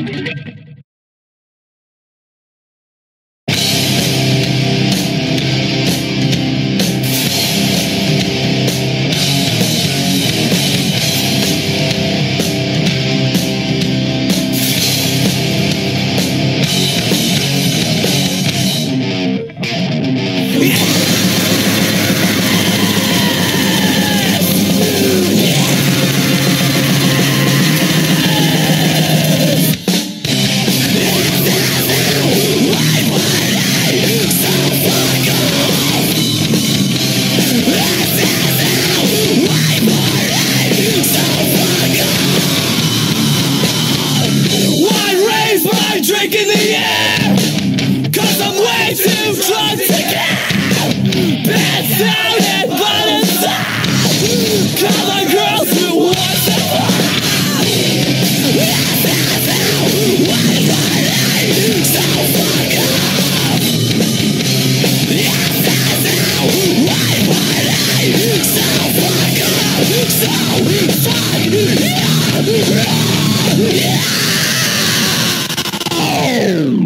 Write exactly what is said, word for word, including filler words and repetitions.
Drink in the air, cause I'm way too drunk to care. Pants down and bottoms up, call my girls who want to fuck. Why am I so fucked up? Why am I so fucked up? So fucked up.